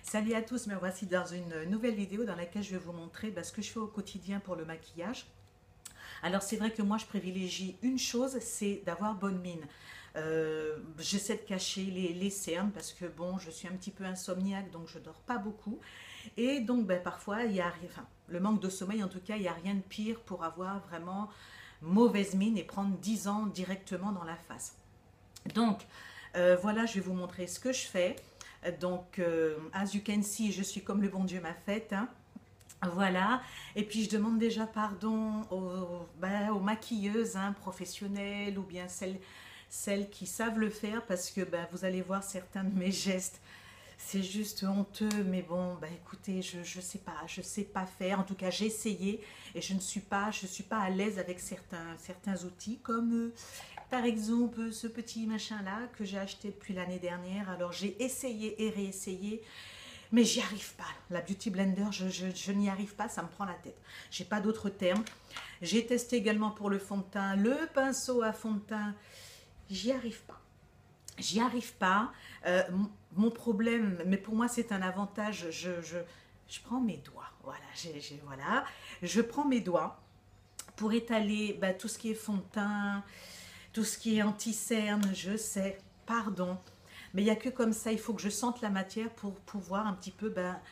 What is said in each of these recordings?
Salut à tous, me voici dans une nouvelle vidéo dans laquelle je vais vous montrer ce que je fais au quotidien pour le maquillage. Alors c'est vrai que moi je privilégie une chose, c'est d'avoir bonne mine. J'essaie de cacher les cernes parce que bon, je suis un petit peu insomniaque donc je dors pas beaucoup. Et donc parfois il y a enfin, le manque de sommeil en tout cas, il n'y a rien de pire pour avoir vraiment mauvaise mine et prendre 10 ans directement dans la face. Donc, voilà, je vais vous montrer ce que je fais. Donc, as you can see, je suis comme le bon Dieu m'a fait, hein. Voilà. Et puis, je demande déjà pardon aux maquilleuses, hein, professionnelles ou bien celles qui savent le faire parce que vous allez voir certains de mes gestes. C'est juste honteux, mais bon, écoutez, je sais pas faire. En tout cas, j'ai essayé et je suis pas à l'aise avec certains outils comme par exemple ce petit machin-là que j'ai acheté depuis l'année dernière. Alors j'ai essayé et réessayé, mais j'y arrive pas. La Beauty Blender, je n'y arrive pas, ça me prend la tête. J'ai pas d'autres termes. J'ai testé également pour le fond de teint, le pinceau à fond de teint. J'y arrive pas. J'y arrive pas. Mon problème, mais pour moi c'est un avantage, je prends mes doigts. Voilà, voilà. Je prends mes doigts pour étaler tout ce qui est fond de teint, tout ce qui est anti-cerne, je sais, pardon. Mais il n'y a que comme ça, il faut que je sente la matière pour pouvoir un petit peu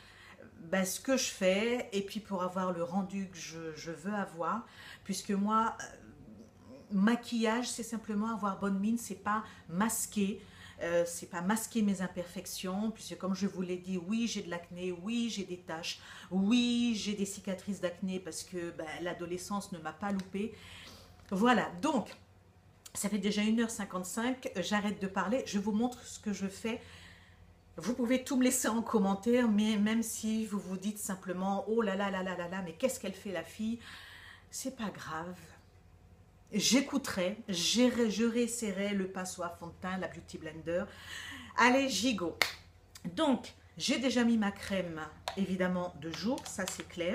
ce que je fais et puis pour avoir le rendu que je veux avoir. Puisque moi, maquillage, c'est simplement avoir bonne mine, c'est pas masquer. C'est pas masquer mes imperfections, puisque comme je vous l'ai dit, oui j'ai de l'acné, oui j'ai des taches, oui j'ai des cicatrices d'acné parce que l'adolescence ne m'a pas loupé. Voilà, donc ça fait déjà 1h55, j'arrête de parler, je vous montre ce que je fais. Vous pouvez tout me laisser en commentaire, mais même si vous vous dites simplement oh là là là là là là, mais qu'est-ce qu'elle fait la fille, c'est pas grave. J'écouterai, je réessayerai le pinceau à fond de teint, la Beauty Blender. Allez, gigot. Donc, j'ai déjà mis ma crème, évidemment, de jour, ça c'est clair.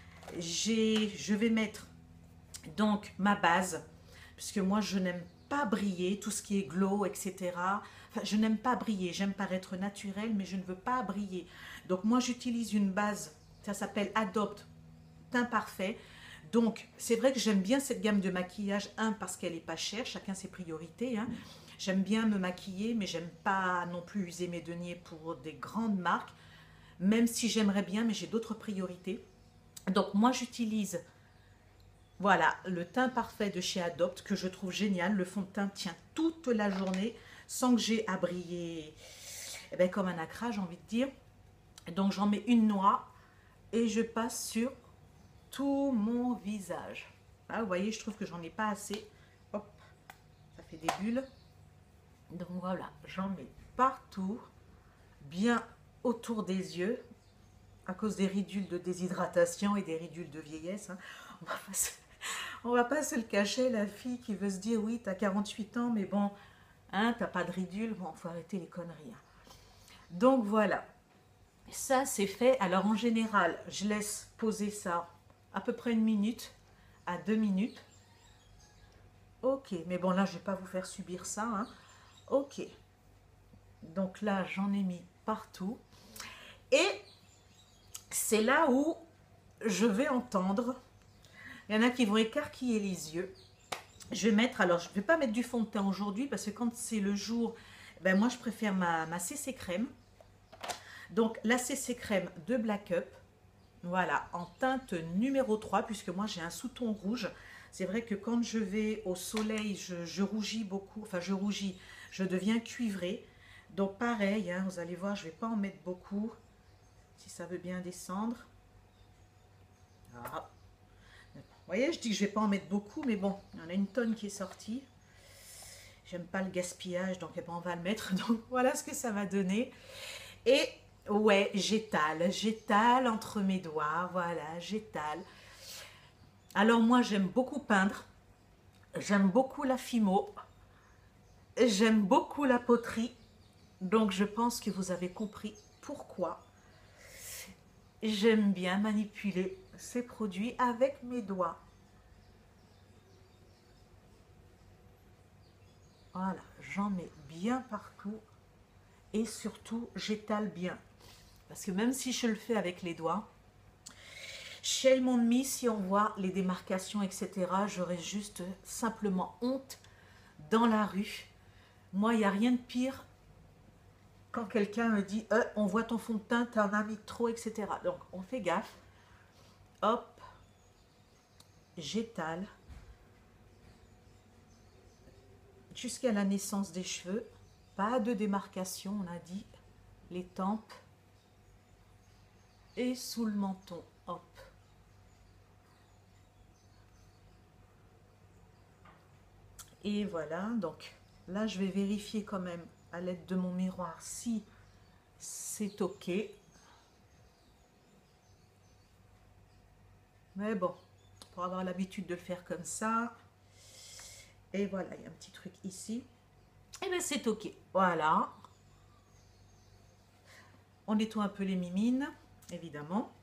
Je vais mettre donc ma base, puisque moi je n'aime pas briller, tout ce qui est glow, etc. Enfin, je n'aime pas briller, j'aime paraître naturelle, mais je ne veux pas briller. Donc moi j'utilise une base, ça s'appelle Adopt Teint Parfait. Donc c'est vrai que j'aime bien cette gamme de maquillage, parce qu'elle n'est pas chère, chacun ses priorités, hein. J'aime bien me maquiller, mais j'aime pas non plus user mes deniers pour des grandes marques, même si j'aimerais bien, mais j'ai d'autres priorités. Donc moi j'utilise voilà, le teint parfait de chez Adopt que je trouve génial. Le fond de teint tient toute la journée sans que j'ai à briller comme un acra, j'ai envie de dire. Donc j'en mets une noix et je passe sur tout mon visage. Ah, vous voyez, je trouve que j'en ai pas assez. Hop, ça fait des bulles. Donc voilà, j'en mets partout, bien autour des yeux, à cause des ridules de déshydratation et des ridules de vieillesse, hein. On va pas se, on va pas se le cacher, la fille qui veut se dire oui, t'as 48 ans, mais bon, hein, t'as pas de ridules, bon, faut arrêter les conneries, hein. Donc voilà, ça c'est fait. Alors en général, je laisse poser ça à peu près 1 minute à 2 minutes. Ok, mais bon là je vais pas vous faire subir ça, hein. Ok, donc là j'en ai mis partout. Et c'est là où je vais entendre. Il y en a qui vont écarquiller les yeux. Je vais mettre, alors je ne vais pas mettre du fond de teint aujourd'hui parce que quand c'est le jour, moi je préfère ma CC crème. Donc la CC crème de Black Up, voilà, en teinte numéro 3, puisque moi j'ai un sous-ton rouge. C'est vrai que quand je vais au soleil, je rougis beaucoup, enfin je rougis, je deviens cuivrée. Donc pareil, hein, vous allez voir, je ne vais pas en mettre beaucoup, si ça veut bien descendre. Ah. Vous voyez, je dis que je ne vais pas en mettre beaucoup, mais bon, il y en a une tonne qui est sortie. J'aime pas le gaspillage, donc on va le mettre. Donc voilà ce que ça va donner. Et ouais, j'étale entre mes doigts, voilà, j'étale. Alors moi, j'aime beaucoup peindre, j'aime beaucoup la fimo, j'aime beaucoup la poterie. Donc je pense que vous avez compris pourquoi j'aime bien manipuler ces produits avec mes doigts. Voilà, j'en mets bien partout et surtout j'étale bien. Parce que même si je le fais avec les doigts, shame on me si on voit les démarcations, etc. J'aurais juste simplement honte dans la rue. Moi, il n'y a rien de pire quand quelqu'un me dit on voit ton fond de teint, t'en as mis trop, etc. Donc, on fait gaffe. Hop, j'étale jusqu'à la naissance des cheveux. Pas de démarcation, on a dit. Les tempes et sous le menton. Hop. Et voilà, donc là, je vais vérifier quand même à l'aide de mon miroir si c'est OK. Mais bon, pour avoir l'habitude de le faire comme ça. Et voilà, il y a un petit truc ici. Et bien, c'est OK. Voilà. On nettoie un peu les mimines, évidemment.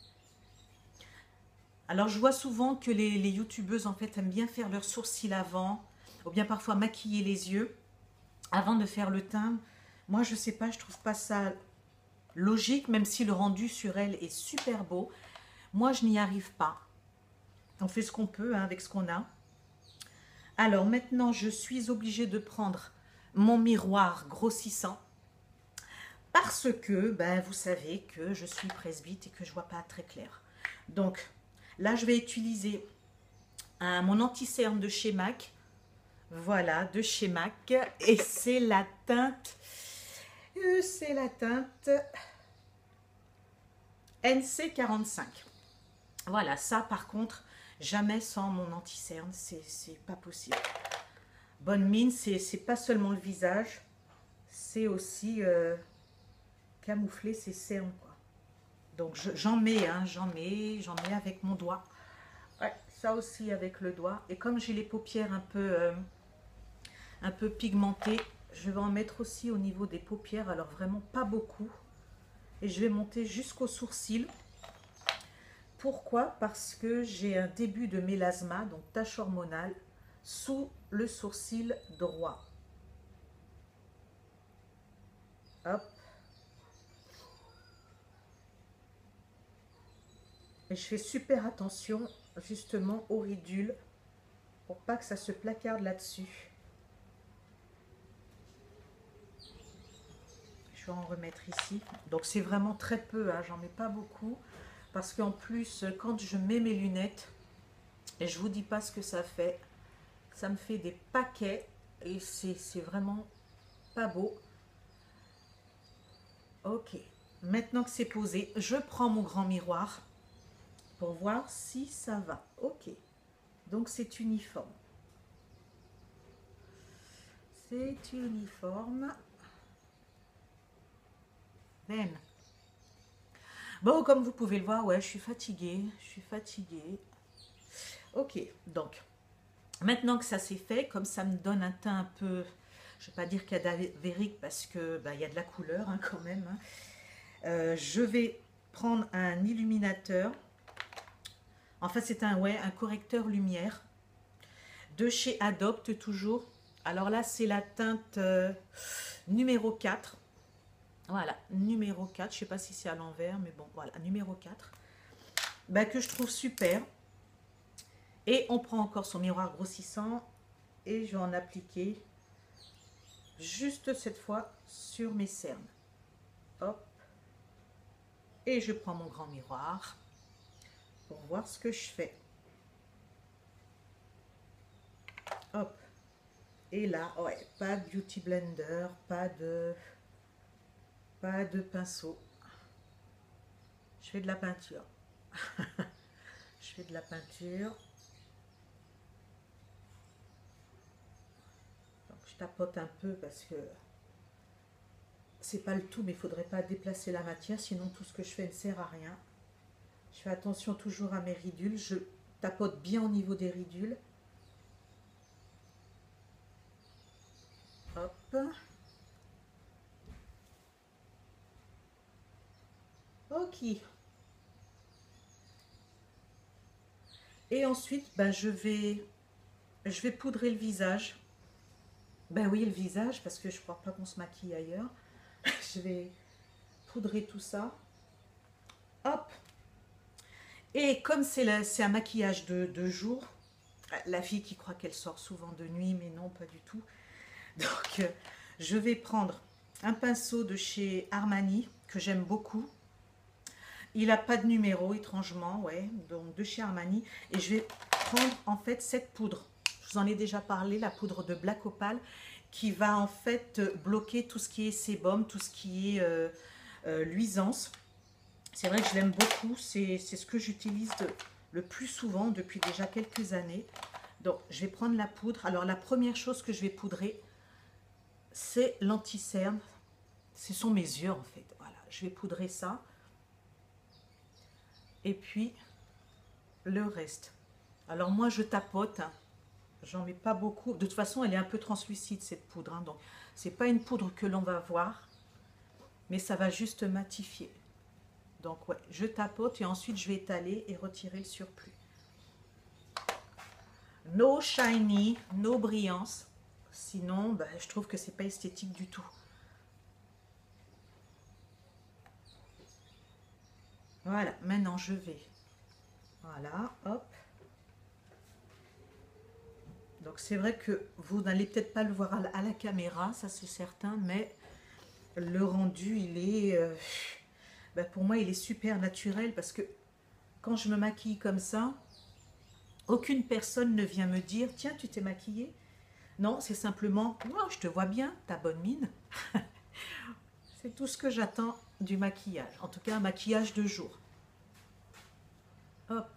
Alors, je vois souvent que les youtubeuses, en fait, aiment bien faire leurs sourcils avant, ou bien parfois maquiller les yeux avant de faire le teint. Moi, je sais pas, je trouve pas ça logique, même si le rendu sur elle est super beau. Moi, je n'y arrive pas. On fait ce qu'on peut hein, avec ce qu'on a. Alors maintenant, je suis obligée de prendre mon miroir grossissant parce que, ben, vous savez que je suis presbyte et que je vois pas très clair. Donc là, je vais utiliser mon anti-cerne de chez MAC. Voilà, de chez MAC. Et c'est la teinte NC45. Voilà, ça par contre, jamais sans mon anti-cerne, c'est pas possible. Bonne mine, c'est pas seulement le visage, c'est aussi camoufler ses cernes, quoi. Donc j'en mets, hein, j'en mets avec mon doigt. Ouais, ça aussi avec le doigt. Et comme j'ai les paupières un peu pigmentées, je vais en mettre aussi au niveau des paupières, alors vraiment pas beaucoup. Et je vais monter jusqu'aux sourcils. Pourquoi? Parce que j'ai un début de mélasma, donc tache hormonale, sous le sourcil droit. Hop. Et je fais super attention justement aux ridules pour pas que ça se placarde là-dessus. Je vais en remettre ici. Donc c'est vraiment très peu, hein, j'en mets pas beaucoup. Parce qu'en plus, quand je mets mes lunettes, et je vous dis pas ce que ça me fait des paquets et c'est vraiment pas beau. Ok, maintenant que c'est posé, je prends mon grand miroir pour voir si ça va. Ok, donc c'est uniforme. C'est uniforme. Ben. Bon, comme vous pouvez le voir, ouais, je suis fatiguée. Ok, donc, maintenant que ça c'est fait, comme ça me donne un teint un peu, je ne vais pas dire cadavérique parce que bah, y a de la couleur hein, quand même. Hein. Je vais prendre un illuminateur. Enfin, c'est un correcteur lumière de chez Adopt toujours. Alors là, c'est la teinte numéro 4. Voilà, numéro 4. Je ne sais pas si c'est à l'envers, mais bon, voilà, numéro 4. Bah, que je trouve super. Et on prend encore son miroir grossissant et je vais en appliquer juste cette fois sur mes cernes. Hop. Et je prends mon grand miroir pour voir ce que je fais. Hop. Et là, ouais, pas de beauty blender, pas de pinceau. Je fais de la peinture. Je fais de la peinture. Donc, je tapote un peu parce que c'est pas le tout, mais il faudrait pas déplacer la matière, sinon tout ce que je fais ne sert à rien. Je fais attention toujours à mes ridules. Je tapote bien au niveau des ridules. Hop. Ok. Et ensuite, ben, je vais poudrer le visage. Ben oui, le visage, parce que je ne crois pas qu'on se maquille ailleurs. Je vais poudrer tout ça. Hop. Et comme c'est un maquillage de jour, la fille qui croit qu'elle sort souvent de nuit, mais non, pas du tout. Donc, je vais prendre un pinceau de chez Armani, que j'aime beaucoup. Il n'a pas de numéro, étrangement, ouais, donc de chez Armani. Et je vais prendre en fait cette poudre. Je vous en ai déjà parlé, la poudre de Black Opal, qui va en fait bloquer tout ce qui est sébum, tout ce qui est luisance. C'est vrai que je l'aime beaucoup, c'est ce que j'utilise le plus souvent depuis déjà quelques années. Donc, je vais prendre la poudre. Alors, la première chose que je vais poudrer, c'est l'anti-cerne. Ce sont mes yeux, en fait. Voilà, je vais poudrer ça. Et puis, le reste. Alors, moi, je tapote. Hein. J'en mets pas beaucoup. De toute façon, elle est un peu translucide, cette poudre. Hein. Donc, c'est pas une poudre que l'on va voir. Mais ça va juste matifier. Donc, ouais, je tapote et ensuite, je vais étaler et retirer le surplus. No shiny, no brillance. Sinon, ben, je trouve que c'est pas esthétique du tout. Voilà, maintenant je vais. Voilà, hop. Donc c'est vrai que vous n'allez peut-être pas le voir à la caméra, ça c'est certain, mais le rendu, il est... ben, pour moi, il est super naturel parce que quand je me maquille comme ça, aucune personne ne vient me dire « Tiens, tu t'es maquillée ?» Non, c'est simplement « Oh, je te vois bien, t'as bonne mine. » C'est tout ce que j'attends du maquillage. En tout cas, un maquillage de jour. Hop.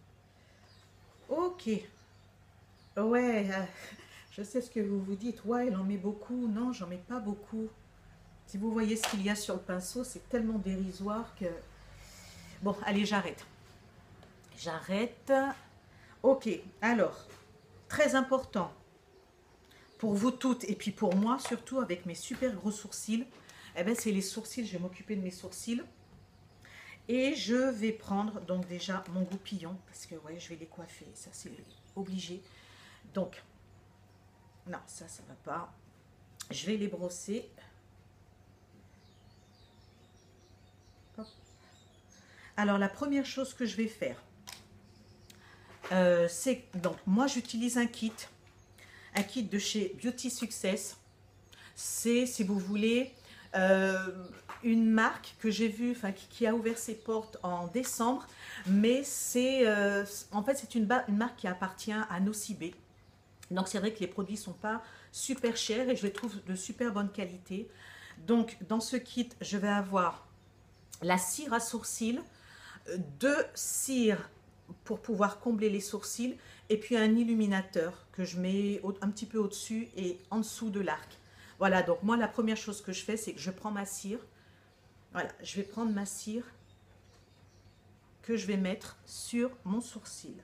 Ok. Ouais, je sais ce que vous vous dites. Ouais, elle en met beaucoup. Non, j'en mets pas beaucoup. Si vous voyez ce qu'il y a sur le pinceau, c'est tellement dérisoire que... Bon, allez, j'arrête. J'arrête. Ok, alors, très important pour vous toutes et puis pour moi, surtout avec mes super gros sourcils, eh ben, c'est les sourcils. Je vais m'occuper de mes sourcils. Et je vais prendre donc déjà mon goupillon, parce que ouais, je vais les coiffer, ça c'est obligé. Donc, non, ça va pas. Je vais les brosser. Hop. Alors, la première chose que je vais faire, c'est, donc, moi j'utilise un kit de chez Beauty Success. C'est, si vous voulez, une marque que j'ai vue, enfin qui a ouvert ses portes en décembre, mais c'est en fait c'est une marque qui appartient à Nocibé. Donc c'est vrai que les produits sont pas super chers et je les trouve de super bonne qualité. Donc dans ce kit, je vais avoir la cire à sourcils, deux cires pour pouvoir combler les sourcils et puis un illuminateur que je mets un petit peu au-dessus et en dessous de l'arc. Voilà, donc moi la première chose que je fais, c'est que je prends ma cire. Voilà, je vais prendre ma cire que je vais mettre sur mon sourcil.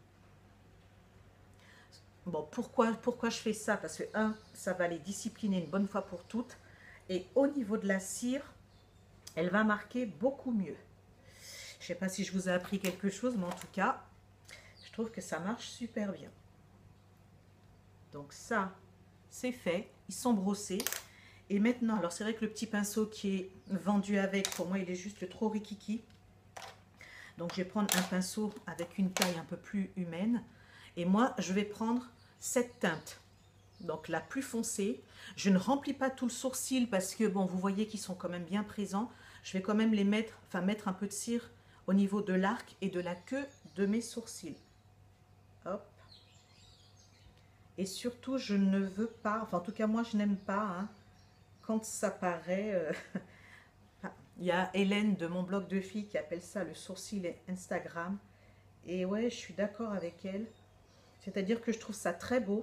Bon, pourquoi je fais ça? Parce que, ça va les discipliner une bonne fois pour toutes. Et au niveau de la cire, elle va marquer beaucoup mieux. Je ne sais pas si je vous ai appris quelque chose, mais en tout cas, je trouve que ça marche super bien. Donc ça, c'est fait. Ils sont brossés. Et maintenant, alors c'est vrai que le petit pinceau qui est vendu avec, pour moi, il est juste trop rikiki. Donc je vais prendre un pinceau avec une taille un peu plus humaine. Et moi, je vais prendre cette teinte. Donc la plus foncée. Je ne remplis pas tout le sourcil parce que, bon, vous voyez qu'ils sont quand même bien présents. Je vais quand même les mettre, enfin mettre un peu de cire au niveau de l'arc et de la queue de mes sourcils. Hop. Et surtout, je ne veux pas, enfin en tout cas moi je n'aime pas, hein, quand ça paraît... il y a Hélène de mon blog de filles qui appelle ça le sourcil Instagram. Et ouais, je suis d'accord avec elle. C'est-à-dire que je trouve ça très beau,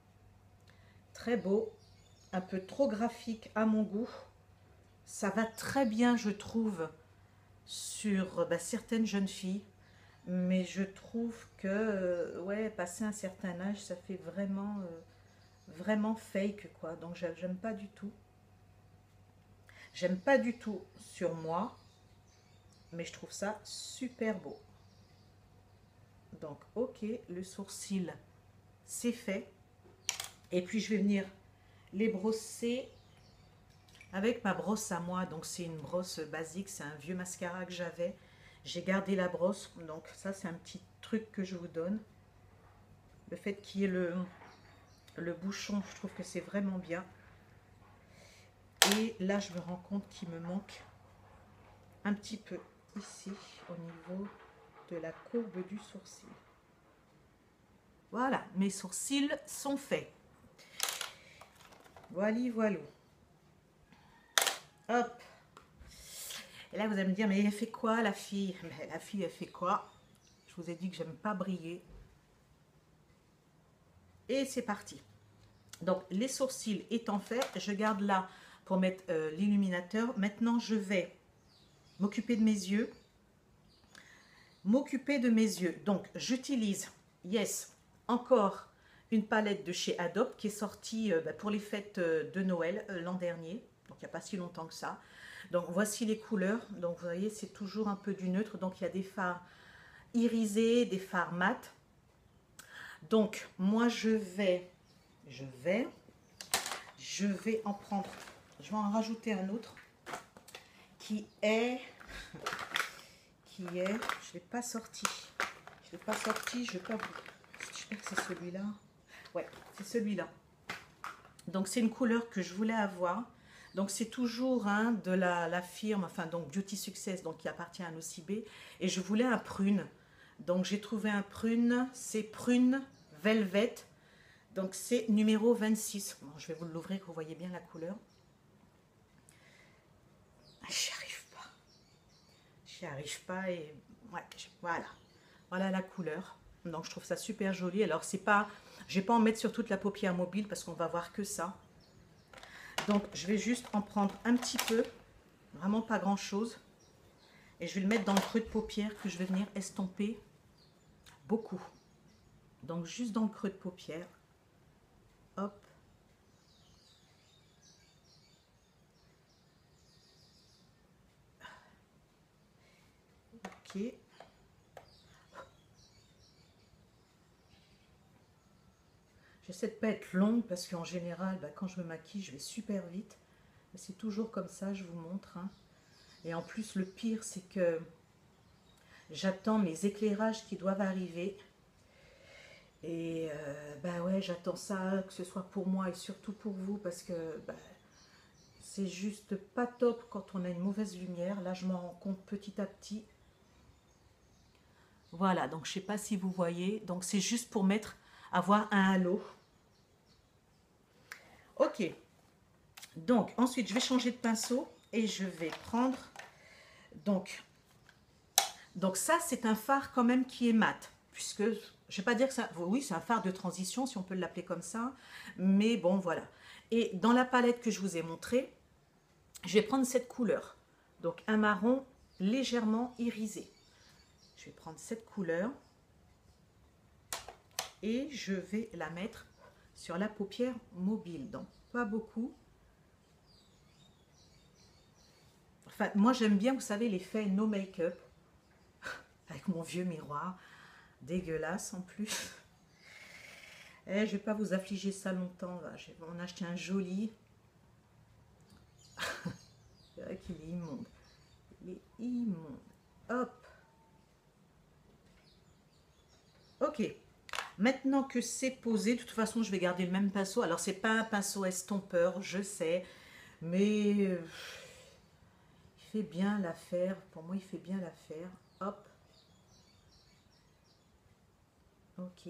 un peu trop graphique à mon goût. Ça va très bien, je trouve, sur certaines jeunes filles. Mais je trouve que, ouais, passé un certain âge, ça fait vraiment, vraiment fake, quoi. Donc, j'aime pas du tout. J'aime pas du tout sur moi, mais je trouve ça super beau. Donc, ok, le sourcil, c'est fait. Et puis, je vais venir les brosser avec ma brosse à moi. Donc, c'est une brosse basique, c'est un vieux mascara que j'avais. J'ai gardé la brosse, donc ça c'est un petit truc que je vous donne. Le fait qu'il y ait le bouchon, je trouve que c'est vraiment bien. Et là, je me rends compte qu'il me manque un petit peu ici, au niveau de la courbe du sourcil. Voilà, mes sourcils sont faits. Voilà, voilà. Hop. Et là, vous allez me dire, mais elle fait quoi, la fille? Mais la fille, elle fait quoi? Je vous ai dit que j'aime pas briller. Et c'est parti. Donc, les sourcils étant faits, je garde là pour mettre l'illuminateur. Maintenant, je vais m'occuper de mes yeux. Donc, j'utilise, yes, encore une palette de chez Adobe qui est sortie pour les fêtes de Noël l'an dernier. Donc, il n'y a pas si longtemps que ça. Donc, voici les couleurs. Donc, vous voyez, c'est toujours un peu du neutre. Donc, il y a des fards irisés, des fards mat. Donc, moi, je vais en prendre, je vais en rajouter un autre qui est, je ne l'ai pas sorti, je vais pas vous, j'espère que c'est celui-là, ouais, c'est celui-là. Donc c'est une couleur que je voulais avoir, donc c'est toujours de la firme, enfin donc Beauty Success, donc qui appartient à Nocibé, et je voulais un prune, donc j'ai trouvé un prune, c'est prune velvet. Donc c'est numéro 26. Bon, je vais vous l'ouvrir, que vous voyez bien la couleur. J'y arrive pas. J'y arrive pas et ouais, voilà. Voilà la couleur. Donc je trouve ça super joli. Alors c'est pas, je vais pas en mettre sur toute la paupière mobile parce qu'on va voir que ça. Donc je vais juste en prendre un petit peu, vraiment pas grand chose. Et je vais le mettre dans le creux de paupière que je vais venir estomper beaucoup. Donc juste dans le creux de paupière. Hop. Ok. J'essaie de ne pas être longue parce qu'en général, quand je me maquille, je vais super vite. C'est toujours comme ça, je vous montre. Et en plus, le pire, c'est que j'attends mes éclairages qui doivent arriver. Et ouais, j'attends ça, que ce soit pour moi et surtout pour vous, parce que c'est juste pas top quand on a une mauvaise lumière. Là, je m'en rends compte petit à petit. Voilà, donc je sais pas si vous voyez. Donc c'est juste pour avoir un halo. Ok. Donc ensuite, je vais changer de pinceau et je vais prendre. Donc ça, c'est un fard quand même qui est mat, puisque je vais pas dire que ça, oui, c'est un fard de transition si on peut l'appeler comme ça, mais bon voilà. Et dans la palette que je vous ai montrée, je vais prendre cette couleur, donc un marron légèrement irisé. Je vais prendre cette couleur et je vais la mettre sur la paupière mobile, donc pas beaucoup. Enfin, moi j'aime bien, vous savez, l'effet no make-up avec mon vieux miroir, dégueulasse en plus. Je ne vais pas vous affliger ça longtemps, là. Je vais en acheter un joli. C'est vrai qu'il est immonde. Il est immonde. Hop. Ok. Maintenant que c'est posé, de toute façon, je vais garder le même pinceau. Alors, c'est pas un pinceau estompeur, je sais. Mais il fait bien l'affaire. Pour moi, il fait bien l'affaire. Hop. Ok.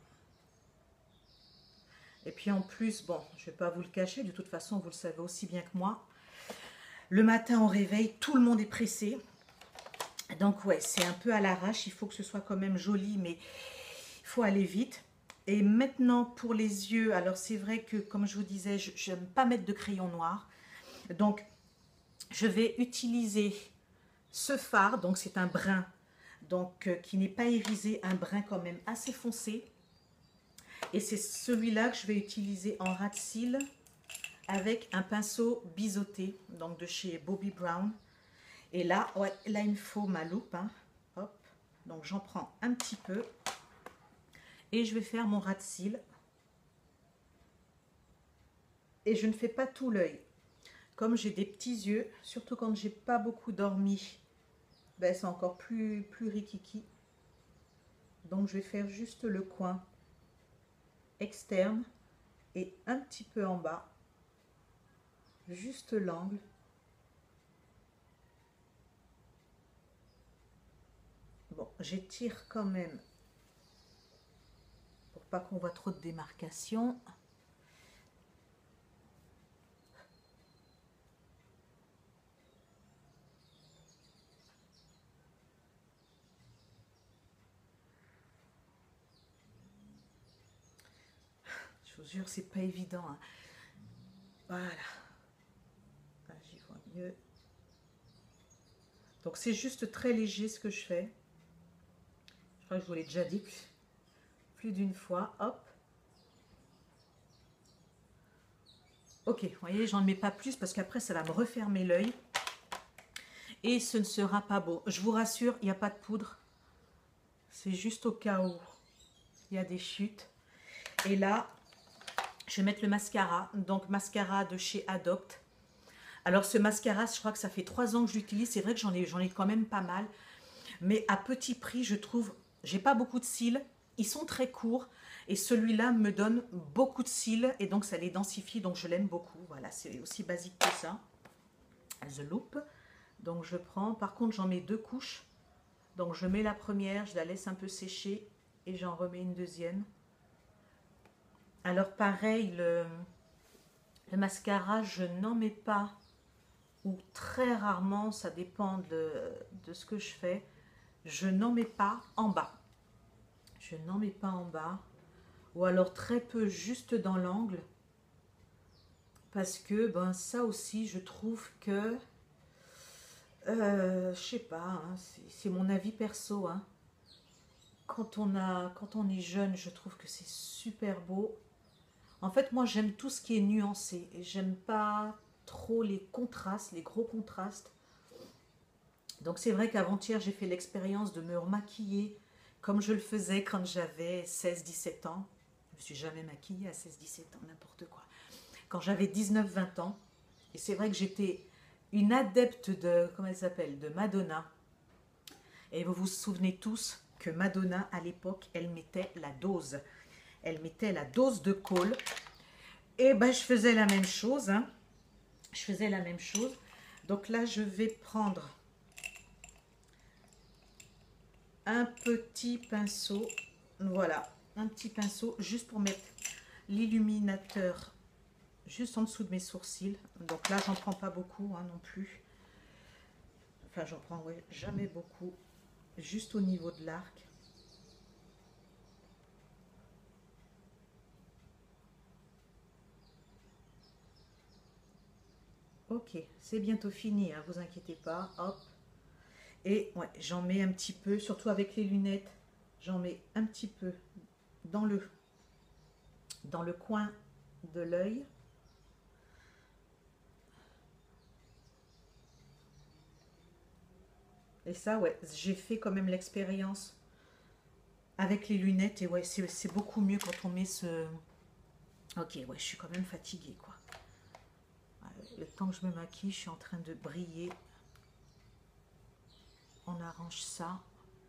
Et puis en plus, bon, je ne vais pas vous le cacher, de toute façon, vous le savez aussi bien que moi. Le matin au réveil, tout le monde est pressé. Donc ouais, c'est un peu à l'arrache, il faut que ce soit quand même joli, mais il faut aller vite. Et maintenant pour les yeux, alors c'est vrai que comme je vous disais, je n'aime pas mettre de crayon noir. Donc je vais utiliser ce fard, donc c'est un brun, donc qui n'est pas irisé, un brun quand même assez foncé. Et c'est celui-là que je vais utiliser en ras de cils avec un pinceau biseauté, donc de chez Bobbi Brown. Et là, ouais, là il me faut ma loupe. Hop, donc j'en prends un petit peu. Et je vais faire mon ras de cils. Et je ne fais pas tout l'œil. Comme j'ai des petits yeux, surtout quand j'ai pas beaucoup dormi ben, c'est encore plus rikiki. Donc je vais faire juste le coin externe et un petit peu en bas, juste l'angle. Bon, j'étire quand même pour pas qu'on voit trop de démarcation. Je vous jure, c'est pas évident, hein. Voilà. Là, j'y vois mieux. Donc c'est juste très léger ce que je fais. Je crois que je vous l'ai déjà dit plus d'une fois. Hop. Ok, vous voyez, j'en mets pas plus parce qu'après ça va me refermer l'œil. Et ce ne sera pas beau. Je vous rassure, il n'y a pas de poudre. C'est juste au cas où il y a des chutes. Et là, je vais mettre le mascara. Donc mascara de chez Adopt. Alors ce mascara, je crois que ça fait 3 ans que je l'utilise. C'est vrai que j'en ai quand même pas mal. Mais à petit prix, je trouve, j'ai pas beaucoup de cils. Ils sont très courts. Et celui-là me donne beaucoup de cils. Et donc ça les densifie. Donc je l'aime beaucoup. Voilà, c'est aussi basique que ça. The Loop. Donc je prends, par contre j'en mets 2 couches. Donc je mets la première, je la laisse un peu sécher et j'en remets une deuxième. Alors pareil, le mascara, je n'en mets pas, ou très rarement, ça dépend de ce que je fais. Je n'en mets pas en bas. Je n'en mets pas en bas. Ou alors très peu juste dans l'angle. Parce que ben, ça aussi, je trouve que... je sais pas, hein, c'est mon avis perso, hein. Quand on est jeune, je trouve que c'est super beau. En fait, moi, j'aime tout ce qui est nuancé. Et j'aime pas trop les contrastes, les gros contrastes. Donc, c'est vrai qu'avant-hier, j'ai fait l'expérience de me remaquiller comme je le faisais quand j'avais 16-17 ans. Je ne me suis jamais maquillée à 16-17 ans, n'importe quoi. Quand j'avais 19-20 ans. Et c'est vrai que j'étais une adepte de, comment elle s'appelle, de Madonna. Et vous vous souvenez tous que Madonna, à l'époque, elle mettait la dose. Elle mettait la dose de colle. Et ben, je faisais la même chose, hein. Je faisais la même chose. Donc là, je vais prendre un petit pinceau. Voilà, un petit pinceau juste pour mettre l'illuminateur juste en dessous de mes sourcils. Donc là, j'en prends pas beaucoup, hein, non plus. Enfin, j'en prends ouais, jamais beaucoup. Juste au niveau de l'arc. Ok, c'est bientôt fini, hein, vous inquiétez pas. Hop. Et ouais, j'en mets un petit peu, surtout avec les lunettes. J'en mets un petit peu dans le coin de l'œil. Et ça, ouais, j'ai fait quand même l'expérience avec les lunettes. Et ouais, c'est beaucoup mieux quand on met ce... Ok, ouais, je suis quand même fatiguée, quoi. Le temps que je me maquille, je suis en train de briller. On arrange ça.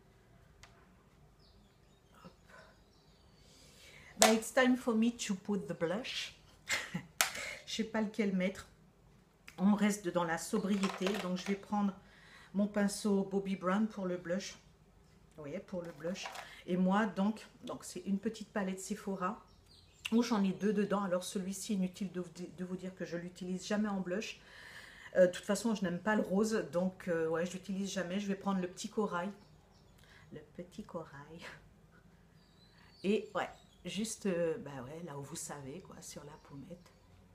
Hop. Bah, it's time for me to put the blush. Je sais pas lequel mettre. On reste dans la sobriété, donc je vais prendre mon pinceau Bobbi Brown pour le blush. Vous voyez, pour le blush. Et moi, donc c'est une petite palette Sephora où j'en ai 2 dedans. Alors celui-ci, inutile de vous dire que je l'utilise jamais en blush. De toute façon, je n'aime pas le rose, donc ouais, je l'utilise jamais. Je vais prendre le petit corail. Le petit corail. Et ouais, juste bah ouais, là où vous savez, quoi, sur la pommette.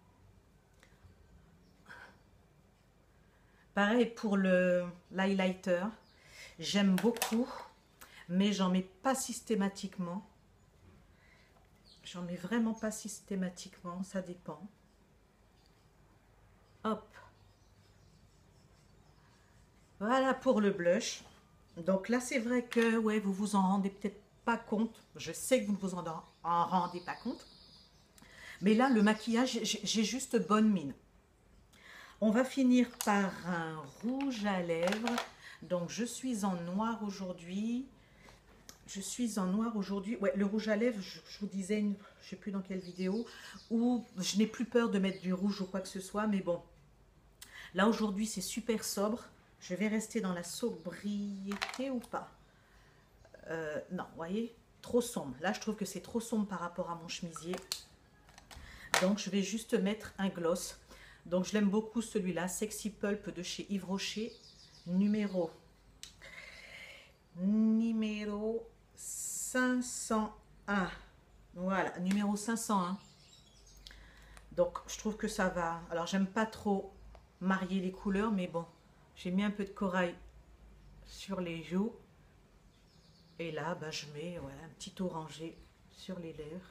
Pareil pour l'highlighter. J'aime beaucoup, mais j'en mets pas systématiquement. J'en mets vraiment pas systématiquement, ça dépend. Hop. Voilà pour le blush. Donc là, c'est vrai que ouais, vous vous en rendez peut-être pas compte. Je sais que vous ne vous en rendez pas compte. Mais là, le maquillage, j'ai juste bonne mine. On va finir par un rouge à lèvres. Donc, je suis en noir aujourd'hui. Je suis en noir aujourd'hui. Ouais, le rouge à lèvres, je vous disais, je ne sais plus dans quelle vidéo, où je n'ai plus peur de mettre du rouge ou quoi que ce soit. Mais bon, là aujourd'hui, c'est super sobre. Je vais rester dans la sobriété ou pas? Non, vous voyez, trop sombre. Là, je trouve que c'est trop sombre par rapport à mon chemisier. Donc, je vais juste mettre un gloss. Donc, je l'aime beaucoup celui-là, Sexy Pulp de chez Yves Rocher, numéro 501. Voilà, numéro 501. Donc, je trouve que ça va. Alors, j'aime pas trop marier les couleurs, mais bon, j'ai mis un peu de corail sur les joues. Et là, bah, je mets un petit orangé sur les lèvres.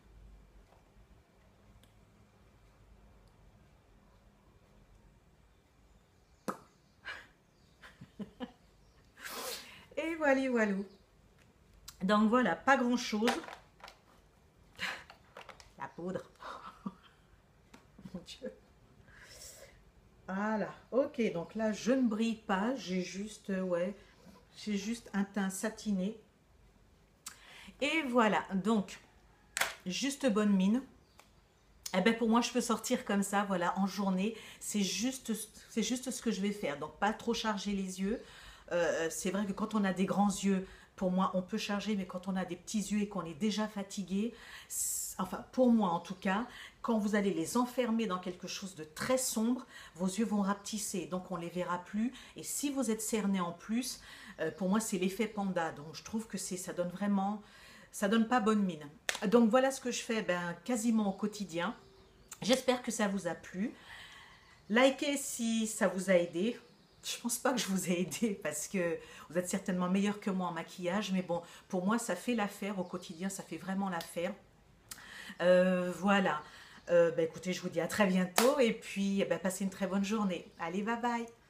Et voilà, voilà. Donc voilà, pas grand chose. La poudre. Mon Dieu. Voilà, ok, donc là je ne brille pas, j'ai juste, j'ai juste un teint satiné. Et voilà, donc, juste bonne mine. Eh ben pour moi, je peux sortir comme ça, voilà, en journée. C'est juste ce que je vais faire. Donc, pas trop charger les yeux. C'est vrai que quand on a des grands yeux, pour moi, on peut charger, mais quand on a des petits yeux et qu'on est déjà fatigué, enfin, pour moi en tout cas, quand vous allez les enfermer dans quelque chose de très sombre, vos yeux vont rapetisser, donc on ne les verra plus. Et si vous êtes cerné en plus, pour moi, c'est l'effet panda. Donc, je trouve que ça donne vraiment... Ça donne pas bonne mine. Donc, voilà ce que je fais quasiment au quotidien. J'espère que ça vous a plu. Likez si ça vous a aidé. Je pense pas que je vous ai aidé parce que vous êtes certainement meilleur que moi en maquillage. Mais bon, pour moi, ça fait l'affaire au quotidien. Ça fait vraiment l'affaire. Voilà. Écoutez, je vous dis à très bientôt. Et puis, passez une très bonne journée. Allez, bye bye.